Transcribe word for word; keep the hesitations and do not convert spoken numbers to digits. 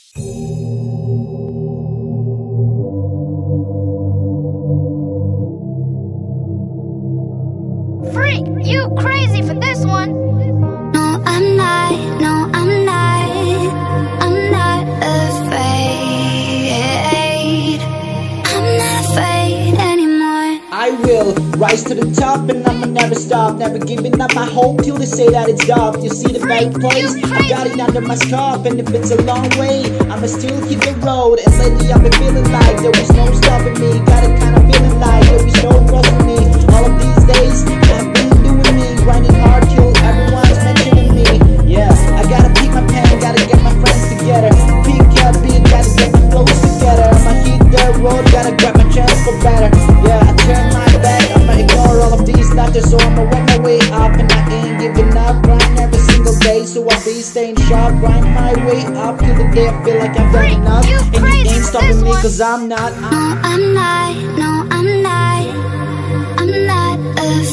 Freak, you crazy for this one. No, I'm not, no, I'm not, I'm not afraid. I'm not afraid anymore. I will rise to the top and I'ma never stop. Never giving up my hope till they say that it's stopped. You see the right place, I got it under my scarf. And if it's a long way, I'ma still hit the road. And lately I've been feeling like there was no stopping me. Got it kinda feeling like there was no rushing me. All of these days I've been doing me, grinding hard till everyone's mentioning me. Yeah, I gotta keep my pen, gotta get my friends together. Pick up beat, gotta get my flows together. I'ma hit the road, gotta grab my chance for better. Yeah, I turn my back, I'ma ignore all of these letters. So I'ma work my way up and I ain't giving up. Grind every single day, so I'll be staying sharp. Grind my way up till the day I feel like I've done enough. And you ain't stopping me cause I'm not. No, I'm not, no, I'm not, I'm not afraid.